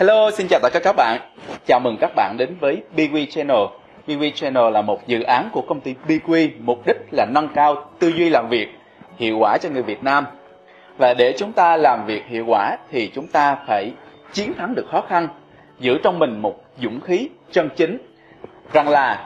Hello, xin chào tất cả các bạn. Chào mừng các bạn đến với BQ Channel. BQ Channel là một dự án của công ty BQ, mục đích là nâng cao tư duy làm việc hiệu quả cho người Việt Nam. Và để chúng ta làm việc hiệu quả thì chúng ta phải chiến thắng được khó khăn, giữ trong mình một dũng khí chân chính, rằng là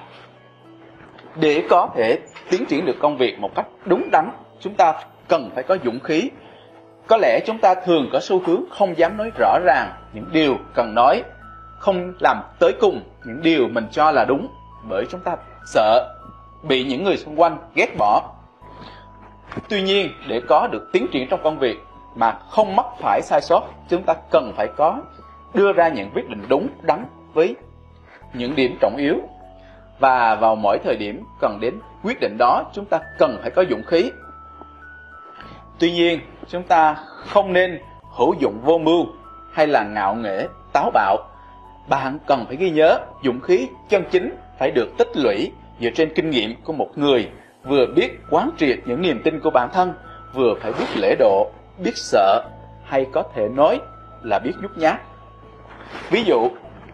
để có thể tiến triển được công việc một cách đúng đắn, chúng ta cần phải có dũng khí. Có lẽ chúng ta thường có xu hướng không dám nói rõ ràng những điều cần nói, không làm tới cùng những điều mình cho là đúng, bởi chúng ta sợ bị những người xung quanh ghét bỏ. Tuy nhiên, để có được tiến triển trong công việc mà không mắc phải sai sót, chúng ta cần phải đưa ra những quyết định đúng đắn với những điểm trọng yếu. Và vào mỗi thời điểm cần đến quyết định đó, chúng ta cần phải có dũng khí. Tuy nhiên, chúng ta không nên hữu dụng vô mưu hay là ngạo nghễ, táo bạo. Bạn cần phải ghi nhớ, dũng khí chân chính phải được tích lũy dựa trên kinh nghiệm của một người vừa biết quán triệt những niềm tin của bản thân, vừa phải biết lễ độ, biết sợ, hay có thể nói là biết nhút nhát. Ví dụ,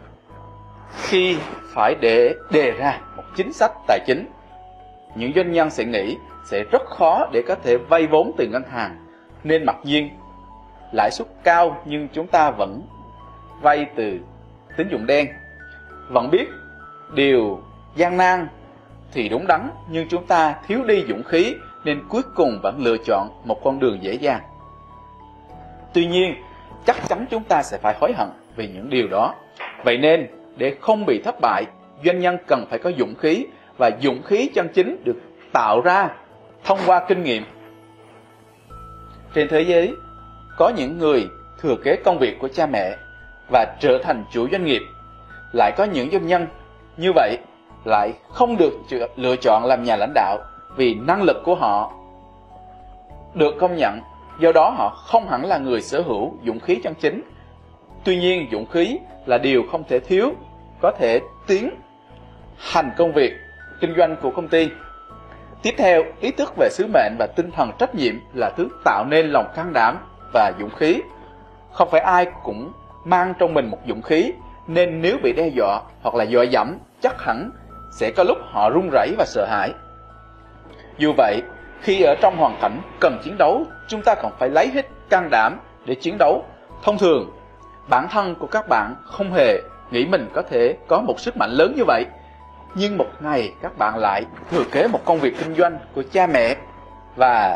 khi phải đề ra một chính sách tài chính, những doanh nhân sẽ nghĩ sẽ rất khó để có thể vay vốn từ ngân hàng, nên mặc nhiên lãi suất cao nhưng chúng ta vẫn vay từ tín dụng đen. Vẫn biết điều gian nan thì đúng đắn, nhưng chúng ta thiếu đi dũng khí nên cuối cùng vẫn lựa chọn một con đường dễ dàng. Tuy nhiên, chắc chắn chúng ta sẽ phải hối hận vì những điều đó. Vậy nên, để không bị thất bại, doanh nhân cần phải có dũng khí, và dũng khí chân chính được tạo ra thông qua kinh nghiệm. Trên thế giới, có những người thừa kế công việc của cha mẹ và trở thành chủ doanh nghiệp. Lại có những doanh nhân như vậy lại không được lựa chọn làm nhà lãnh đạo vì năng lực của họ được công nhận. Do đó họ không hẳn là người sở hữu dũng khí chân chính. Tuy nhiên, dũng khí là điều không thể thiếu, có thể tiến hành công việc kinh doanh của công ty. Tiếp theo, ý thức về sứ mệnh và tinh thần trách nhiệm là thứ tạo nên lòng can đảm và dũng khí. Không phải ai cũng mang trong mình một dũng khí, nên nếu bị đe dọa hoặc là dọa dẫm, chắc hẳn sẽ có lúc họ run rẩy và sợ hãi. Dù vậy, khi ở trong hoàn cảnh cần chiến đấu, chúng ta còn phải lấy hết can đảm để chiến đấu. Thông thường, bản thân của các bạn không hề nghĩ mình có thể có một sức mạnh lớn như vậy. Nhưng một ngày các bạn lại thừa kế một công việc kinh doanh của cha mẹ và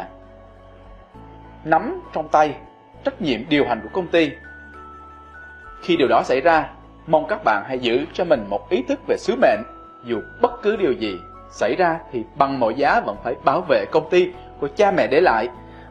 nắm trong tay trách nhiệm điều hành của công ty. Khi điều đó xảy ra, mong các bạn hãy giữ cho mình một ý thức về sứ mệnh. Dù bất cứ điều gì xảy ra thì bằng mọi giá vẫn phải bảo vệ công ty của cha mẹ để lại,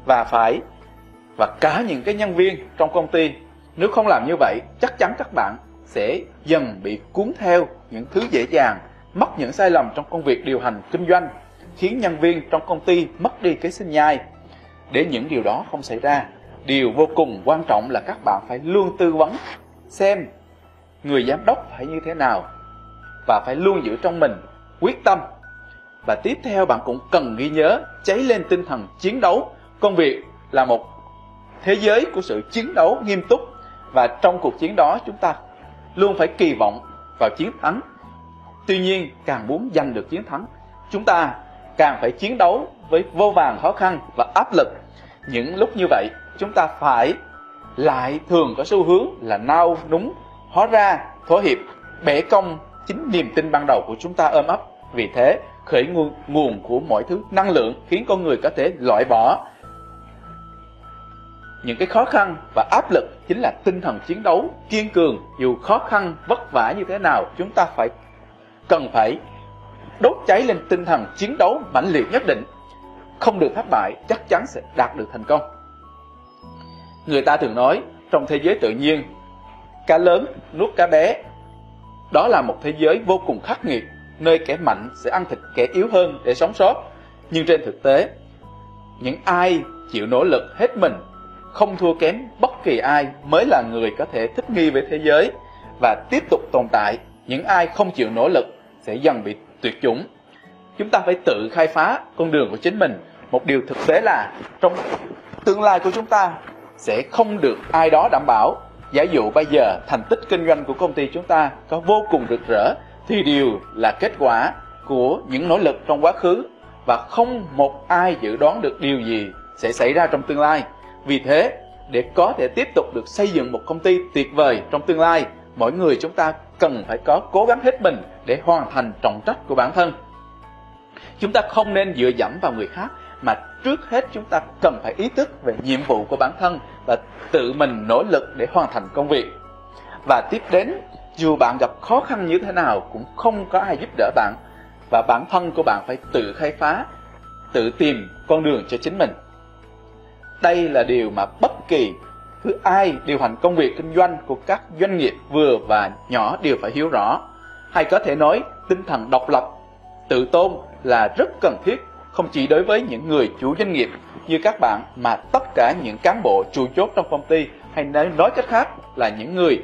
và cả những cái nhân viên trong công ty. Nếu không làm như vậy, chắc chắn các bạn sẽ dần bị cuốn theo những thứ dễ dàng, mắc những sai lầm trong công việc điều hành kinh doanh, khiến nhân viên trong công ty mất đi cái sinh nhai. Để những điều đó không xảy ra, điều vô cùng quan trọng là các bạn phải luôn tư vấn xem người giám đốc phải như thế nào, và phải luôn giữ trong mình quyết tâm. Và tiếp theo, bạn cũng cần ghi nhớ cháy lên tinh thần chiến đấu. Công việc là một thế giới của sự chiến đấu nghiêm túc, và trong cuộc chiến đó chúng ta luôn phải kỳ vọng vào chiến thắng. Tuy nhiên, càng muốn giành được chiến thắng, chúng ta càng phải chiến đấu với vô vàn khó khăn và áp lực. Những lúc như vậy, chúng ta lại thường có xu hướng là nao núng, hóa ra thỏa hiệp, bẻ cong chính niềm tin ban đầu của chúng ta ôm ấp. Vì thế, khởi nguồn của mọi thứ năng lượng khiến con người có thể loại bỏ những cái khó khăn và áp lực chính là tinh thần chiến đấu kiên cường. Dù khó khăn vất vả như thế nào, chúng ta cần phải đốt cháy lên tinh thần chiến đấu mãnh liệt nhất định. Không được thất bại, chắc chắn sẽ đạt được thành công. Người ta thường nói, trong thế giới tự nhiên, cá lớn nuốt cá bé. Đó là một thế giới vô cùng khắc nghiệt, nơi kẻ mạnh sẽ ăn thịt kẻ yếu hơn để sống sót. Nhưng trên thực tế, những ai chịu nỗ lực hết mình, không thua kém bất kỳ ai, mới là người có thể thích nghi với thế giới và tiếp tục tồn tại. Những ai không chịu nỗ lực sẽ dần bị tuyệt chủng. Chúng ta phải tự khai phá con đường của chính mình. Một điều thực tế là trong tương lai của chúng ta sẽ không được ai đó đảm bảo. Giả dụ bây giờ thành tích kinh doanh của công ty chúng ta có vô cùng rực rỡ thì đều là kết quả của những nỗ lực trong quá khứ, và không một ai dự đoán được điều gì sẽ xảy ra trong tương lai. Vì thế, để có thể tiếp tục được xây dựng một công ty tuyệt vời trong tương lai, mỗi người chúng ta cần phải có cố gắng hết mình để hoàn thành trọng trách của bản thân. Chúng ta không nên dựa dẫm vào người khác, mà trước hết chúng ta cần phải ý thức về nhiệm vụ của bản thân và tự mình nỗ lực để hoàn thành công việc. Và tiếp đến, dù bạn gặp khó khăn như thế nào cũng không có ai giúp đỡ bạn, và bản thân của bạn phải tự khai phá, tự tìm con đường cho chính mình. Đây là điều mà bất kỳ thứ ai điều hành công việc kinh doanh của các doanh nghiệp vừa và nhỏ đều phải hiểu rõ. Hay có thể nói, tinh thần độc lập, tự tôn là rất cần thiết, không chỉ đối với những người chủ doanh nghiệp như các bạn, mà tất cả những cán bộ trụ chốt trong công ty, hay nói cách khác là những người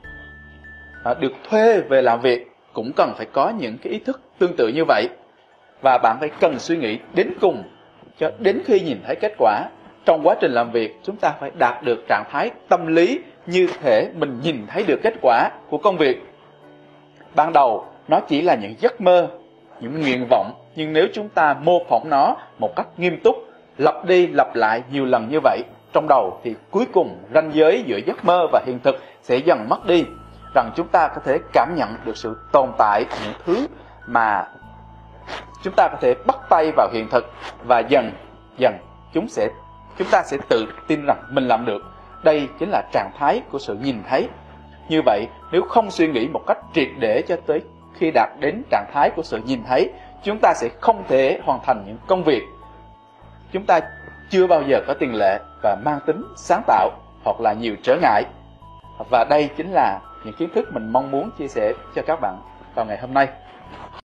được thuê về làm việc cũng cần phải có những cái ý thức tương tự như vậy. Và bạn phải cần suy nghĩ đến cùng, cho đến khi nhìn thấy kết quả. Trong quá trình làm việc, chúng ta phải đạt được trạng thái tâm lý như thể mình nhìn thấy được kết quả của công việc. Ban đầu, nó chỉ là những giấc mơ, những nguyện vọng, nhưng nếu chúng ta mô phỏng nó một cách nghiêm túc, lặp đi lặp lại nhiều lần như vậy trong đầu, thì cuối cùng ranh giới giữa giấc mơ và hiện thực sẽ dần mất đi. Rằng chúng ta có thể cảm nhận được sự tồn tại những thứ mà chúng ta có thể bắt tay vào hiện thực, và dần dần chúng ta sẽ tự tin rằng mình làm được. Đây chính là trạng thái của sự nhìn thấy. Như vậy, nếu không suy nghĩ một cách triệt để cho tới khi đạt đến trạng thái của sự nhìn thấy, chúng ta sẽ không thể hoàn thành những công việc chúng ta chưa bao giờ có tiền lệ và mang tính sáng tạo hoặc là nhiều trở ngại. Và đây chính là những kiến thức mình mong muốn chia sẻ cho các bạn vào ngày hôm nay.